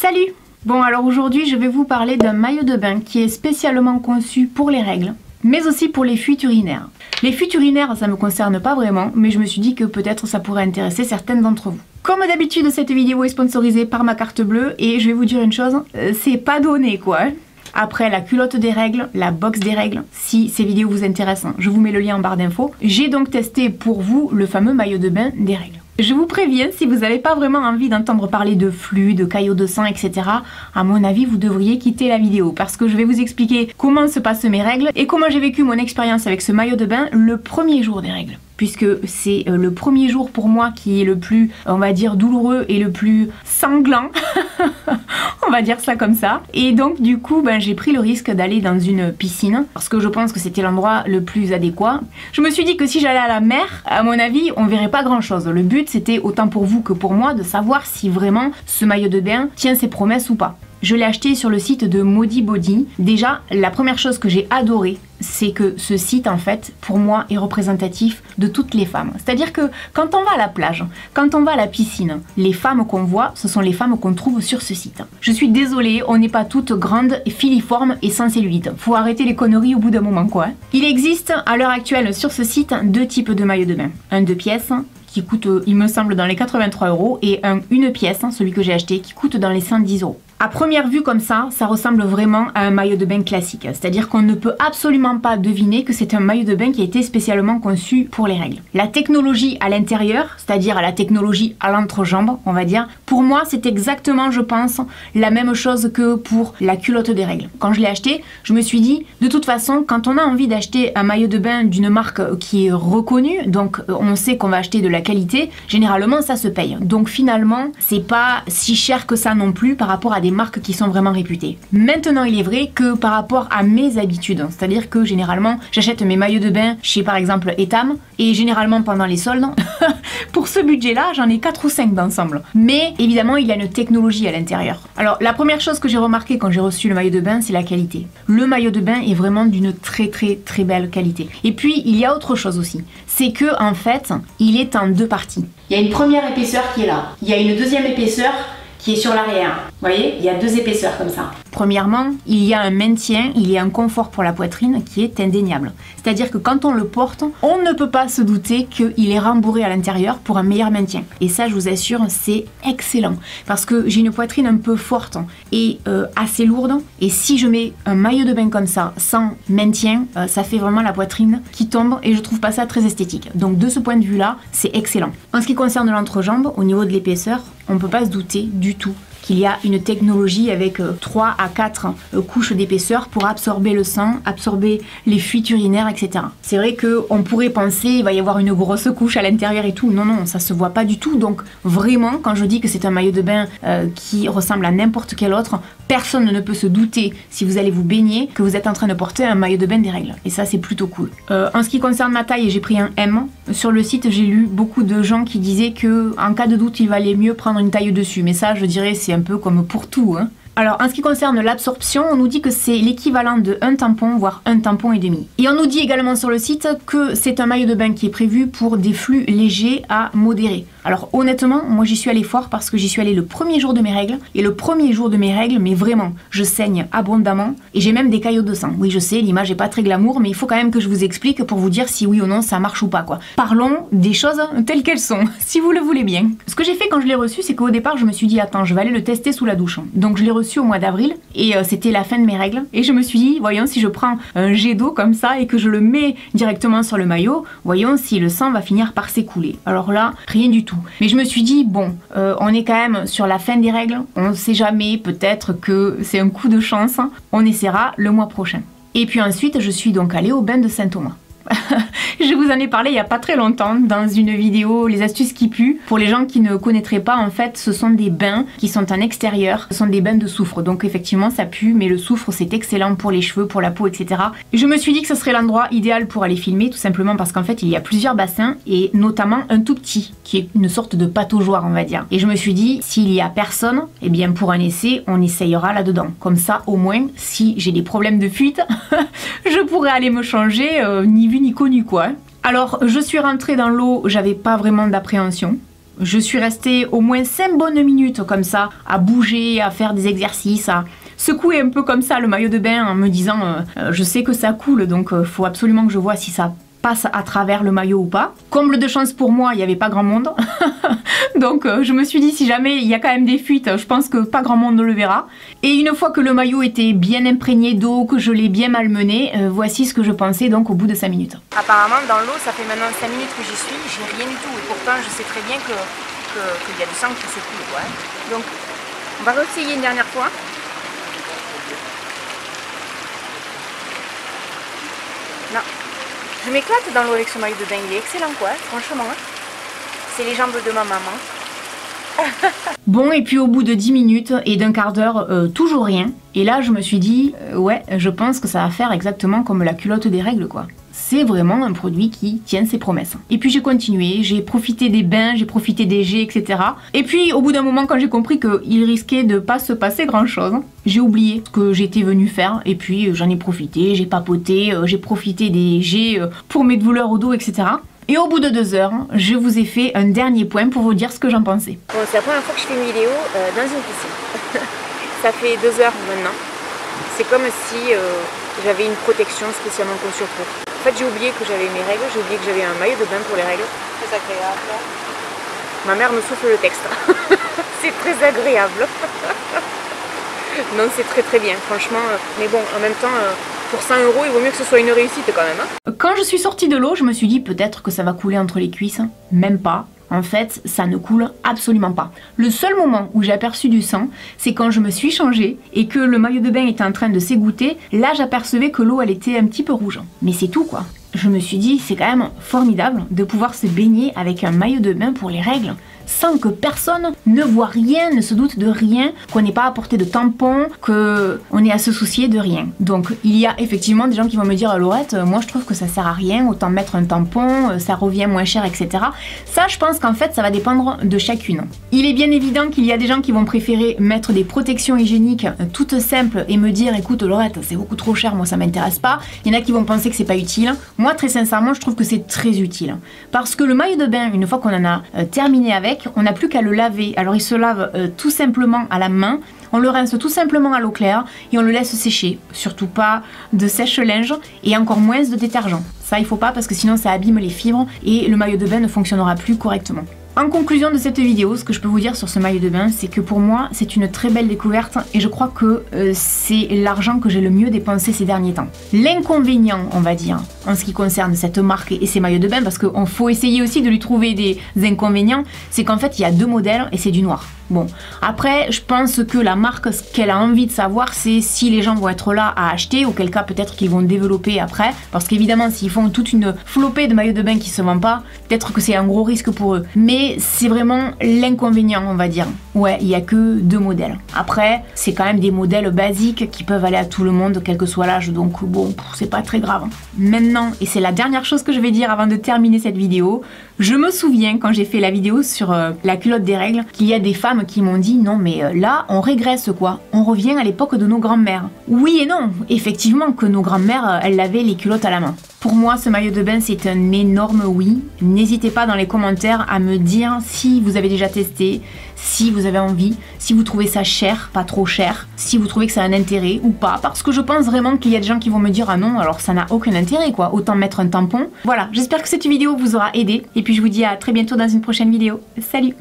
Salut! Bon, alors aujourd'hui je vais vous parler d'un maillot de bain qui est spécialement conçu pour les règles, mais aussi pour les fuites urinaires. Les fuites urinaires, ça me concerne pas vraiment, mais je me suis dit que peut-être ça pourrait intéresser certaines d'entre vous. Comme d'habitude, cette vidéo est sponsorisée par ma carte bleue et je vais vous dire une chose, c'est pas donné quoi. Après la culotte des règles, la box des règles, si ces vidéos vous intéressent, je vous mets le lien en barre d'infos. J'ai donc testé pour vous le fameux maillot de bain des règles. Je vous préviens, si vous n'avez pas vraiment envie d'entendre parler de flux, de caillots de sang, etc., à mon avis, vous devriez quitter la vidéo parce que je vais vous expliquer comment se passent mes règles et comment j'ai vécu mon expérience avec ce maillot de bain le premier jour des règles. Puisque c'est le premier jour pour moi qui est le plus, on va dire, douloureux et le plus sanglant. On va dire ça comme ça. Et donc du coup, j'ai pris le risque d'aller dans une piscine parce que je pense que c'était l'endroit le plus adéquat. Je me suis dit que si j'allais à la mer, à mon avis, on verrait pas grand chose. Le but, c'était autant pour vous que pour moi de savoir si vraiment ce maillot de bain tient ses promesses ou pas. Je l'ai acheté sur le site de Modi Body. Déjà, la première chose que j'ai adorée, c'est que ce site, en fait, pour moi, est représentatif de toutes les femmes. C'est-à-dire que quand on va à la plage, quand on va à la piscine, les femmes qu'on voit, ce sont les femmes qu'on trouve sur ce site. Je suis désolée, on n'est pas toutes grandes, filiformes et sans cellulite. Faut arrêter les conneries au bout d'un moment, quoi. Il existe, à l'heure actuelle, sur ce site, deux types de maillots de bain. Un 2 pièces, qui coûte, il me semble, dans les 83 €, et une pièce, celui que j'ai acheté, qui coûte dans les 110 €. À première vue comme ça ressemble vraiment à un maillot de bain classique. C'est-à-dire qu'on ne peut absolument pas deviner que c'est un maillot de bain qui a été spécialement conçu pour les règles. La technologie à l'intérieur, c'est-à-dire la technologie à l'entrejambe, on va dire, pour moi c'est exactement, je pense, la même chose que pour la culotte des règles. Quand je l'ai acheté, je me suis dit, de toute façon, quand on a envie d'acheter un maillot de bain d'une marque qui est reconnue, donc on sait qu'on va acheter de la qualité, généralement ça se paye. Donc finalement, c'est pas si cher que ça non plus par rapport à des marques qui sont vraiment réputées. Maintenant, il est vrai que par rapport à mes habitudes, c'est-à-dire que généralement, j'achète mes maillots de bain chez par exemple Etam, et généralement pendant les soldes, pour ce budget-là, j'en ai 4 ou 5 d'ensemble. Mais évidemment, il y a une technologie à l'intérieur. Alors, la première chose que j'ai remarqué quand j'ai reçu le maillot de bain, c'est la qualité. Le maillot de bain est vraiment d'une très belle qualité. Et puis, il y a autre chose aussi. C'est que, en fait, il est en deux parties. Il y a une première épaisseur qui est là. Il y a une deuxième épaisseur qui est sur l'arrière. Vous voyez, il y a deux épaisseurs comme ça. Premièrement, il y a un maintien, il y a un confort pour la poitrine qui est indéniable. C'est-à-dire que quand on le porte, on ne peut pas se douter qu'il est rembourré à l'intérieur pour un meilleur maintien. Et ça, je vous assure, c'est excellent. Parce que j'ai une poitrine un peu forte et assez lourde. Et si je mets un maillot de bain comme ça, sans maintien, ça fait vraiment la poitrine qui tombe et je trouve pas ça très esthétique. Donc de ce point de vue-là, c'est excellent. En ce qui concerne l'entrejambe, au niveau de l'épaisseur, on ne peut pas se douter du tout qu'il y a une technologie avec 3 à 4 couches d'épaisseur pour absorber le sang, absorber les fuites urinaires, etc. C'est vrai qu'on pourrait penser qu'il va y avoir une grosse couche à l'intérieur et tout. Non, non, ça se voit pas du tout. Donc vraiment, quand je dis que c'est un maillot de bain qui ressemble à n'importe quel autre, personne ne peut se douter, si vous allez vous baigner, que vous êtes en train de porter un maillot de bain des règles. Et ça, c'est plutôt cool. En ce qui concerne ma taille, j'ai pris un M. Sur le site, j'ai lu beaucoup de gens qui disaient que en cas de doute, il valait mieux prendre une taille dessus. Mais ça, je dirais, c'est un peu comme pour tout, hein. Alors, en ce qui concerne l'absorption, on nous dit que c'est l'équivalent de un tampon, voire un tampon et demi. Et on nous dit également sur le site que c'est un maillot de bain qui est prévu pour des flux légers à modérés. Alors honnêtement, moi j'y suis allée fort parce que j'y suis allée le premier jour de mes règles. Et le premier jour de mes règles, mais vraiment, je saigne abondamment et j'ai même des caillots de sang. Oui, je sais, l'image est pas très glamour, mais il faut quand même que je vous explique pour vous dire si oui ou non ça marche ou pas, quoi. Parlons des choses telles qu'elles sont, si vous le voulez bien. Ce que j'ai fait quand je l'ai reçu, c'est qu'au départ, je me suis dit, attends, je vais aller le tester sous la douche. Donc je l'ai reçu au mois d'avril et c'était la fin de mes règles. Et je me suis dit, voyons si je prends un jet d'eau comme ça et que je le mets directement sur le maillot, voyons si le sang va finir par s'écouler. Alors là, rien du tout. Mais je me suis dit, bon, on est quand même sur la fin des règles, on ne sait jamais, peut-être que c'est un coup de chance, on essaiera le mois prochain. Et puis ensuite, je suis donc allée au bain de Saint-Thomas. Je vous en ai parlé il n'y a pas très longtemps dans une vidéo Les astuces qui puent. Pour les gens qui ne connaîtraient pas, en fait, ce sont des bains qui sont en extérieur. Ce sont des bains de soufre. Donc effectivement, ça pue, mais le soufre, c'est excellent pour les cheveux, pour la peau, etc. Je me suis dit que ce serait l'endroit idéal pour aller filmer, tout simplement parce qu'en fait, il y a plusieurs bassins et notamment un tout petit, qui est une sorte de pataugeoire, on va dire. Et je me suis dit, s'il y a personne, eh bien pour un essai, on essayera là-dedans. Comme ça, au moins, si j'ai des problèmes de fuite, je pourrais aller me changer, ni vu ni connu, quoi. Alors, je suis rentrée dans l'eau, j'avais pas vraiment d'appréhension. Je suis restée au moins 5 bonnes minutes comme ça, à bouger, à faire des exercices, à secouer un peu comme ça le maillot de bain en me disant je sais que ça coule, donc faut absolument que je vois si ça passe à travers le maillot ou pas. Comble de chance pour moi, il n'y avait pas grand monde. Donc je me suis dit si jamais il y a quand même des fuites, je pense que pas grand monde ne le verra. Et une fois que le maillot était bien imprégné d'eau, que je l'ai bien malmené, voici ce que je pensais donc au bout de 5 minutes. Apparemment dans l'eau, ça fait maintenant 5 minutes que j'y suis, j'ai rien du tout. Et pourtant je sais très bien qu'il y a du sang qui s'écoule. Ouais. Donc on va réessayer une dernière fois. Non. Je m'éclate dans l'eau avec ce maillot de bain, il est excellent quoi, franchement. C'est les jambes de ma maman. Bon, et puis au bout de 10 minutes et d'un quart d'heure, toujours rien. Et là, je me suis dit, ouais, je pense que ça va faire exactement comme la culotte des règles quoi. C'est vraiment un produit qui tient ses promesses. Et puis j'ai continué, j'ai profité des bains, j'ai profité des jets, etc. Et puis au bout d'un moment, quand j'ai compris qu'il risquait de pas se passer grand chose, j'ai oublié ce que j'étais venue faire. Et puis j'en ai profité, j'ai papoté, j'ai profité des jets pour mes douleurs au dos, etc. Et au bout de 2 heures, je vous ai fait un dernier point pour vous dire ce que j'en pensais. Bon, c'est la première fois que je fais une vidéo dans une piscine. Ça fait 2 heures maintenant. C'est comme si j'avais une protection spécialement conçue pour. En fait, j'ai oublié que j'avais mes règles, j'ai oublié que j'avais un maillot de bain pour les règles. Très agréable. Ma mère me souffle le texte. C'est très agréable. Non, c'est très très bien, franchement. Mais bon, en même temps, pour 100 €, il vaut mieux que ce soit une réussite quand même. Hein. Quand je suis sortie de l'eau, je me suis dit peut-être que ça va couler entre les cuisses. Même pas. En fait, ça ne coule absolument pas. Le seul moment où j'ai aperçu du sang, c'est quand je me suis changée et que le maillot de bain était en train de s'égoutter. Là, j'apercevais que l'eau, elle était un petit peu rouge. Mais c'est tout, quoi. Je me suis dit, c'est quand même formidable de pouvoir se baigner avec un maillot de bain pour les règles, sans que personne ne voit rien, ne se doute de rien, qu'on n'ait pas à porter de tampon, qu'on ait à se soucier de rien. Donc il y a effectivement des gens qui vont me dire Laurette, moi je trouve que ça sert à rien, autant mettre un tampon, ça revient moins cher, etc. Ça, je pense qu'en fait ça va dépendre de chacune. Il est bien évident qu'il y a des gens qui vont préférer mettre des protections hygiéniques toutes simples et me dire écoute Laurette, c'est beaucoup trop cher, moi ça m'intéresse pas. Il y en a qui vont penser que c'est pas utile. Moi très sincèrement je trouve que c'est très utile. Parce que le maillot de bain, une fois qu'on en a terminé avec, on n'a plus qu'à le laver. Alors il se lave tout simplement à la main, on le rince tout simplement à l'eau claire et on le laisse sécher. Surtout pas de sèche-linge et encore moins de détergent. Ça il faut pas parce que sinon ça abîme les fibres et le maillot de bain ne fonctionnera plus correctement. En conclusion de cette vidéo, ce que je peux vous dire sur ce maillot de bain, c'est que pour moi, c'est une très belle découverte et je crois que c'est l'argent que j'ai le mieux dépensé ces derniers temps. L'inconvénient, on va dire, en ce qui concerne cette marque et ces maillots de bain, parce qu'il faut essayer aussi de lui trouver des inconvénients, c'est qu'en fait, il y a 2 modèles et c'est du noir. Bon, après, je pense que la marque, ce qu'elle a envie de savoir, c'est si les gens vont être là à acheter, auquel cas peut-être qu'ils vont développer après, parce qu'évidemment, s'ils font toute une flopée de maillots de bain qui se vendent pas, peut-être que c'est un gros risque pour eux. Mais c'est vraiment l'inconvénient, on va dire. Ouais, il n'y a que 2 modèles. Après, c'est quand même des modèles basiques qui peuvent aller à tout le monde, quel que soit l'âge, donc bon, c'est pas très grave. Maintenant, et c'est la dernière chose que je vais dire avant de terminer cette vidéo, je me souviens quand j'ai fait la vidéo sur la culotte des règles, qu'il y a des femmes qui m'ont dit non mais là on régresse quoi, on revient à l'époque de nos grands-mères. Oui et non, effectivement que nos grands-mères elles lavaient les culottes à la main. Pour moi ce maillot de bain c'est un énorme oui. N'hésitez pas dans les commentaires à me dire si vous avez déjà testé, si vous avez envie, si vous trouvez ça cher, pas trop cher, si vous trouvez que ça a un intérêt ou pas, parce que je pense vraiment qu'il y a des gens qui vont me dire ah non alors ça n'a aucun intérêt quoi, autant mettre un tampon. Voilà, j'espère que cette vidéo vous aura aidé et puis je vous dis à très bientôt dans une prochaine vidéo. Salut!